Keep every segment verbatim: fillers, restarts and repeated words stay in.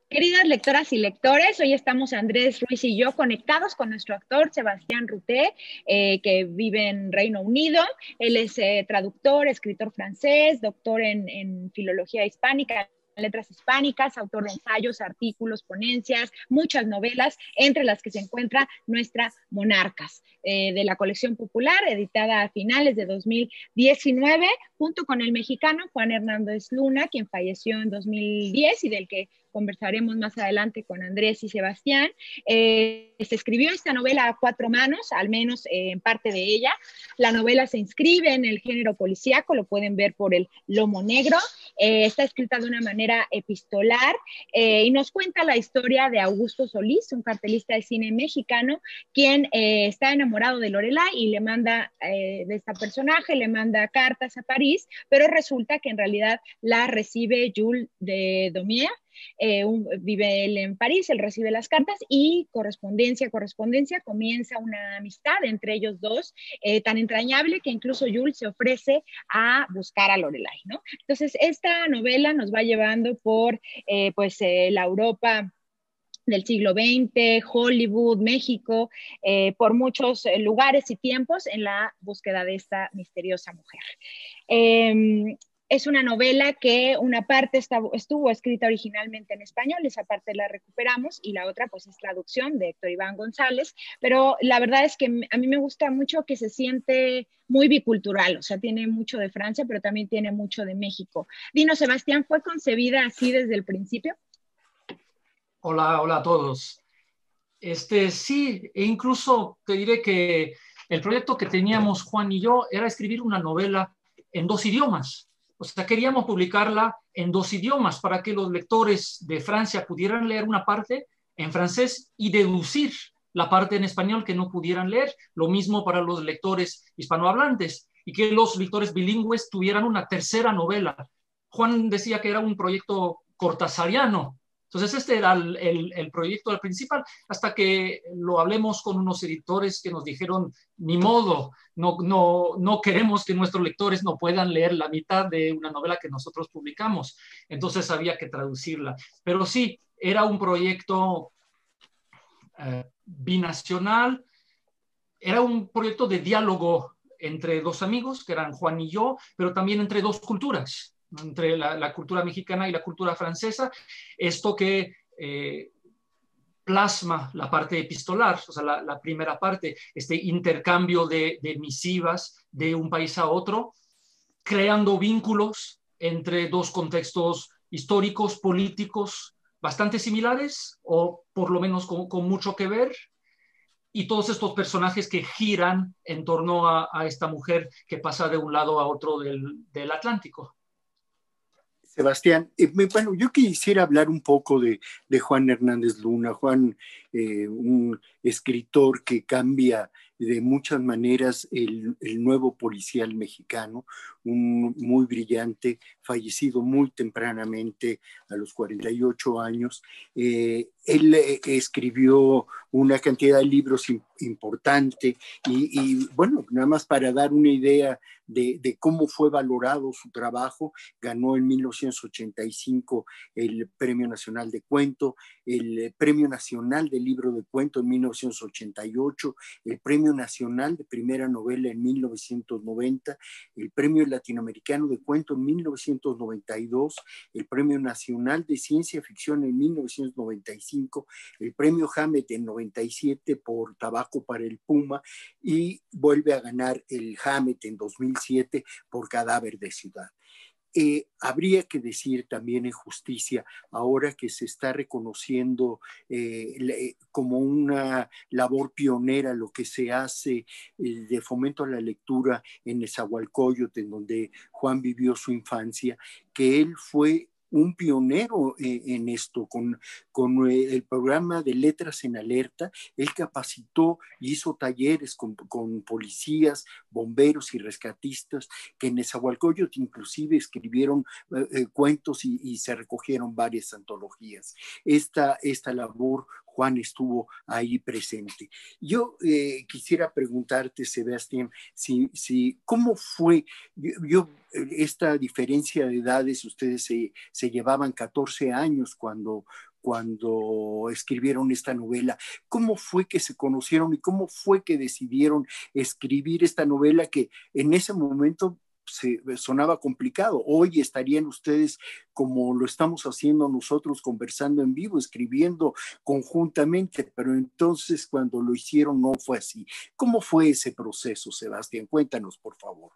Queridas lectoras y lectores, hoy estamos Andrés Ruiz y yo conectados con nuestro actor Sebastián Ruté, eh, que vive en Reino Unido. Él es eh, traductor, escritor francés, doctor en, en filología hispánica, letras hispánicas, autor de ensayos, artículos, ponencias, muchas novelas, entre las que se encuentra Nuestra Monarcas, eh, de la colección popular, editada a finales de dos mil diecinueve, junto con el mexicano Juan Hernández Luna, quien falleció en dos mil diez y del que conversaremos más adelante con Andrés y Sebastián. Eh, se escribió esta novela a cuatro manos, al menos eh, en parte de ella. La novela se inscribe en el género policíaco, lo pueden ver por el lomo negro. Eh, está escrita de una manera epistolar eh, y nos cuenta la historia de Augusto Solís, un cartelista de cine mexicano, quien eh, está enamorado de Lorelai y le manda, eh, de esta personaje, le manda cartas a París, pero resulta que en realidad la recibe Jules de Daumier. Eh, un, vive él en París, él recibe las cartas y correspondencia, correspondencia, comienza una amistad entre ellos dos, eh, tan entrañable que incluso Jules se ofrece a buscar a Lorelai, ¿no? Entonces, esta novela nos va llevando por, eh, pues, eh, la Europa del siglo veinte, Hollywood, México, eh, por muchos lugares y tiempos en la búsqueda de esta misteriosa mujer. Eh, Es una novela que una parte está, estuvo escrita originalmente en español, esa parte la recuperamos, y la otra pues es traducción de Héctor Iván González, pero la verdad es que a mí me gusta mucho que se siente muy bicultural, o sea, tiene mucho de Francia, pero también tiene mucho de México. Dinos, Sebastián, ¿fue concebida así desde el principio? Hola, hola a todos. Este, sí, e incluso te diré que el proyecto que teníamos Juan y yo era escribir una novela en dos idiomas. O sea, queríamos publicarla en dos idiomas para que los lectores de Francia pudieran leer una parte en francés y deducir la parte en español que no pudieran leer. Lo mismo para los lectores hispanohablantes, y que los lectores bilingües tuvieran una tercera novela. Juan decía que era un proyecto cortasariano. Entonces este era el, el, el proyecto principal, hasta que lo hablemos con unos editores que nos dijeron, ni modo, no, no, no queremos que nuestros lectores no puedan leer la mitad de una novela que nosotros publicamos. Entonces había que traducirla. Pero sí, era un proyecto eh, binacional, era un proyecto de diálogo entre dos amigos, que eran Juan y yo, pero también entre dos culturas, entre la, la cultura mexicana y la cultura francesa. Esto que eh, plasma la parte epistolar, o sea, la, la primera parte, este intercambio de, de misivas de un país a otro, creando vínculos entre dos contextos históricos, políticos, bastante similares, o por lo menos con, con mucho que ver, y todos estos personajes que giran en torno a, a esta mujer que pasa de un lado a otro del, del Atlántico. Sebastián, eh, bueno, yo quisiera hablar un poco de, de Juan Hernández Luna. Juan, eh, un escritor que cambia de muchas maneras el, el nuevo policial mexicano, un muy brillante, fallecido muy tempranamente a los cuarenta y ocho años. Eh, él eh, escribió una cantidad de libros importante y, y bueno, nada más para dar una idea de, de cómo fue valorado su trabajo, ganó en mil novecientos ochenta y cinco el Premio Nacional de Cuento, el Premio Nacional de Libro de Cuento en mil novecientos ochenta y ocho, el Premio Nacional de Primera Novela en mil novecientos noventa, el Premio Latinoamericano de Cuento en mil novecientos noventa y dos, el Premio Nacional de Ciencia Ficción en mil novecientos noventa y cinco, el Premio Hammett en noventa y siete por Tabaco para el Puma, y vuelve a ganar el Hammett en dos mil siete por Cadáver de Ciudad. Eh, habría que decir también en justicia, ahora que se está reconociendo eh, le, como una labor pionera lo que se hace eh, de fomento a la lectura en Nezahualcóyotl, en donde Juan vivió su infancia, que él fue un pionero eh, en esto, con, con eh, el programa de Letras en Alerta. Él capacitó y hizo talleres con, con policías, bomberos y rescatistas, que en Nezahualcóyotl inclusive escribieron eh, eh, cuentos y, y se recogieron varias antologías. Esta, esta labor, Juan estuvo ahí presente. Yo eh, quisiera preguntarte, Sebastián, si, si, ¿cómo fue? Yo, yo esta diferencia de edades, ustedes se, se llevaban catorce años cuando, cuando escribieron esta novela. ¿Cómo fue que se conocieron y cómo fue que decidieron escribir esta novela que en ese momento se sonaba complicado? Hoy estarían ustedes como lo estamos haciendo nosotros, conversando en vivo, escribiendo conjuntamente, pero entonces cuando lo hicieron no fue así. ¿Cómo fue ese proceso, Sebastián? Cuéntanos, por favor.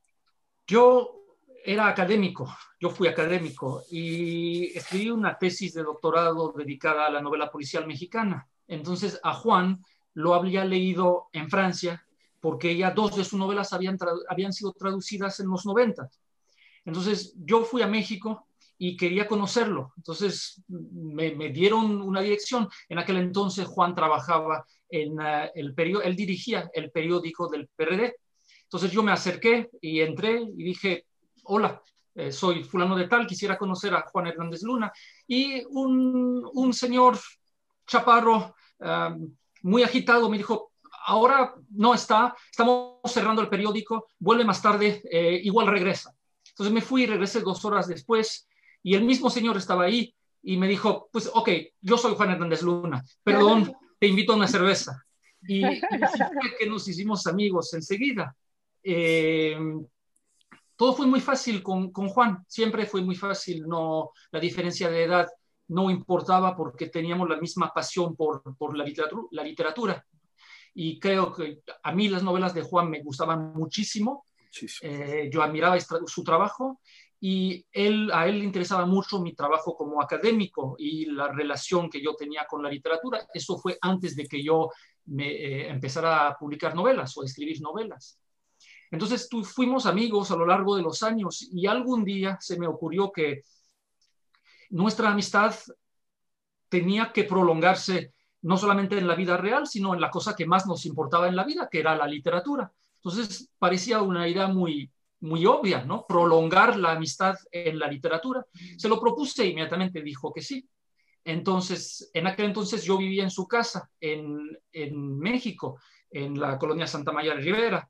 Yo era académico, yo fui académico y escribí una tesis de doctorado dedicada a la novela policial mexicana. Entonces a Juan lo había leído en Francia porque ya dos de sus novelas habían, habían sido traducidas en los noventa. Entonces yo fui a México y quería conocerlo. Entonces me, me dieron una dirección. En aquel entonces Juan trabajaba en uh, el periódico, él dirigía el periódico del P R D. Entonces yo me acerqué y entré y dije, hola, eh, soy fulano de tal, quisiera conocer a Juan Hernández Luna. Y un, un señor chaparro, um, muy agitado, me dijo, ahora no está, estamos cerrando el periódico, vuelve más tarde, eh, igual regresa. Entonces me fui y regresé dos horas después y el mismo señor estaba ahí y me dijo, pues ok, yo soy Juan Hernández Luna, perdón, te invito a una cerveza. Y, y así fue que nos hicimos amigos enseguida. Eh, todo fue muy fácil con, con Juan, siempre fue muy fácil, no, la diferencia de edad no importaba porque teníamos la misma pasión por, por la, literatura, la literatura. Y creo que a mí las novelas de Juan me gustaban muchísimo, sí, sí. Eh, yo admiraba su trabajo y él, a él le interesaba mucho mi trabajo como académico y la relación que yo tenía con la literatura. Eso fue antes de que yo me, eh, empezara a publicar novelas o a escribir novelas. Entonces tú, fuimos amigos a lo largo de los años y algún día se me ocurrió que nuestra amistad tenía que prolongarse no solamente en la vida real, sino en la cosa que más nos importaba en la vida, que era la literatura. Entonces parecía una idea muy, muy obvia, ¿no? Prolongar la amistad en la literatura. Se lo propuse e inmediatamente dijo que sí. Entonces, en aquel entonces yo vivía en su casa, en, en México, en la colonia Santa María de Rivera.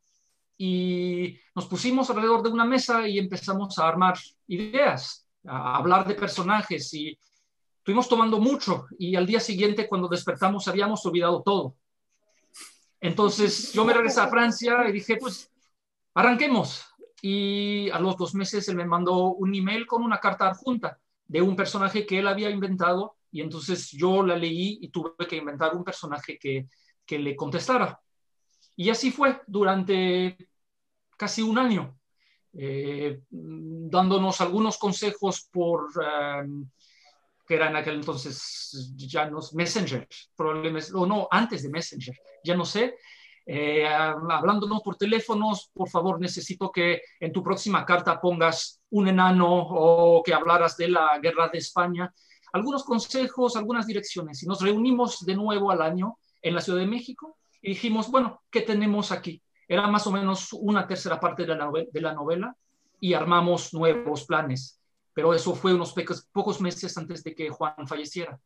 Y nos pusimos alrededor de una mesa y empezamos a armar ideas, a hablar de personajes y estuvimos tomando mucho y al día siguiente cuando despertamos habíamos olvidado todo. Entonces yo me regresé a Francia y dije, pues arranquemos. Y a los dos meses él me mandó un email con una carta adjunta de un personaje que él había inventado y entonces yo la leí y tuve que inventar un personaje que, que le contestara. Y así fue durante casi un año, eh, dándonos algunos consejos por, um, que era en aquel entonces ya no Messenger, problemas, o no, antes de Messenger, ya no sé, eh, hablándonos por teléfonos, por favor, necesito que en tu próxima carta pongas un enano o que hablaras de la guerra de España. Algunos consejos, algunas direcciones. Y nos reunimos de nuevo al año en la Ciudad de México y dijimos, bueno, ¿qué tenemos aquí? Era más o menos una tercera parte de la novela, de la novela y armamos nuevos planes. Pero eso fue unos pocos, pocos meses antes de que Juan falleciera.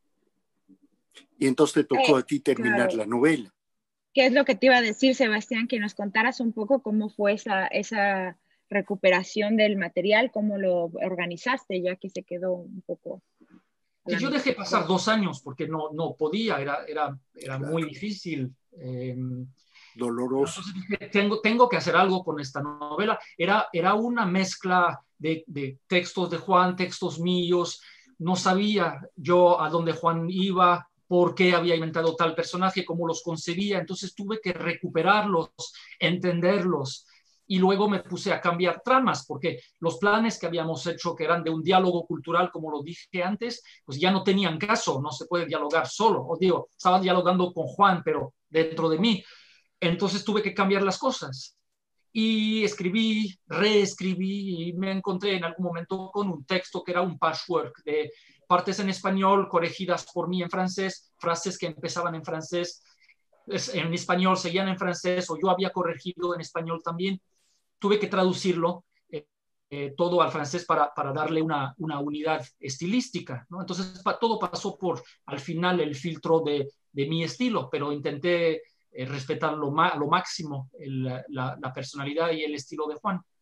Y entonces te tocó eh, a ti terminar claro. la novela. ¿Qué es lo que te iba a decir, Sebastián? Que nos contaras un poco cómo fue esa, esa recuperación del material, cómo lo organizaste, ya que se quedó un poco... Y yo dejé pasar dos años porque no, no podía, era, era, era Claro. muy difícil. Eh, Doloroso. Entonces dije, tengo, tengo que hacer algo con esta novela. Era, era una mezcla de, de textos de Juan, textos míos. No sabía yo a dónde Juan iba, por qué había inventado tal personaje, cómo los concebía. Entonces tuve que recuperarlos, entenderlos. Y luego me puse a cambiar tramas, porque los planes que habíamos hecho, que eran de un diálogo cultural, como lo dije antes, pues ya no tenían caso, no se puede dialogar solo. O digo, estaba dialogando con Juan, pero dentro de mí. Entonces tuve que cambiar las cosas. Y escribí, reescribí, y me encontré en algún momento con un texto que era un patchwork de partes en español corregidas por mí en francés, frases que empezaban en francés, en español seguían en francés, o yo había corregido en español también. Tuve que traducirlo eh, eh, todo al francés para, para darle una, una unidad estilística, ¿no? Entonces pa, todo pasó por, al final, el filtro de, de mi estilo, pero intenté eh, respetar lo, ma, lo máximo el, la, la personalidad y el estilo de Juan.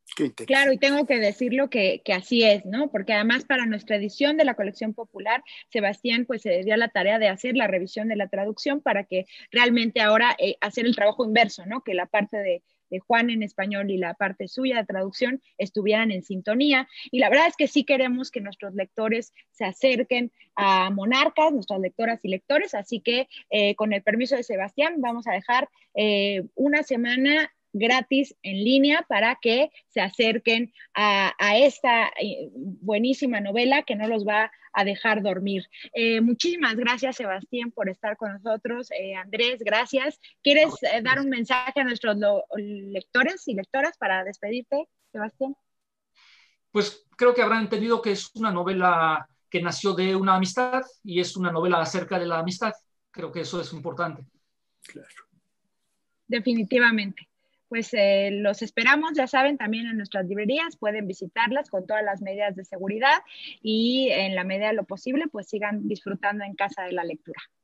Claro, y tengo que decirlo que, que así es, ¿no? Porque además para nuestra edición de la colección popular, Sebastián pues se dio la tarea de hacer la revisión de la traducción para que realmente ahora eh, hacer el trabajo inverso, ¿no? Que la parte de, de Juan en español y la parte suya de traducción estuvieran en sintonía. Y la verdad es que sí queremos que nuestros lectores se acerquen a Monarcas, nuestras lectoras y lectores, así que eh, con el permiso de Sebastián vamos a dejar eh, una semana gratis en línea para que se acerquen a, a esta buenísima novela que no los va a dejar dormir. Eh, muchísimas gracias, Sebastián, por estar con nosotros. Eh, Andrés, gracias. ¿Quieres eh, dar un mensaje a nuestros lectores y lectoras para despedirte, Sebastián? Pues creo que habrán entendido que es una novela que nació de una amistad y es una novela acerca de la amistad. Creo que eso es importante. Claro. Definitivamente. Pues eh, los esperamos, ya saben, también en nuestras librerías, pueden visitarlas con todas las medidas de seguridad y en la medida de lo posible, pues sigan disfrutando en casa de la lectura.